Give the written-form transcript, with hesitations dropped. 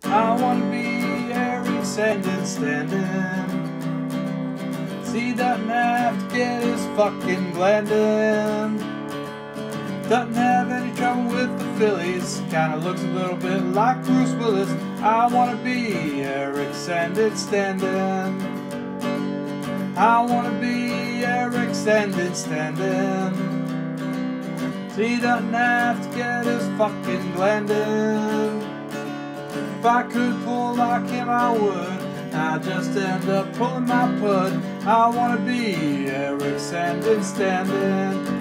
I wanna be Erik Sandin standing. He doesn't have to get his fucking gland in. Doesn't have any trouble with the Phillies. Kinda looks a little bit like Bruce Willis. I wanna be Erik Sandin standing. I wanna be Erik Sandin standing. He doesn't have to get his fucking gland in. If I could pull like him, I would. I just end up pulling my pud. I wanna be Erik Sandin standing.